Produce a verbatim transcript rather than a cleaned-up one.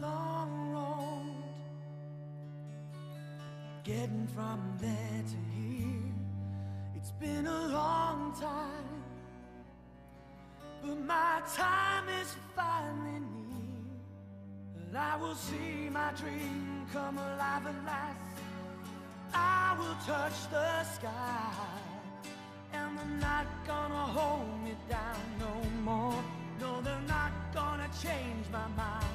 long road, getting from there to here. It's been a long time, but my time is finally near. And I will see my dream come alive at last. I will touch the sky, and they're not gonna hold me down no more. No, they're not gonna change my mind.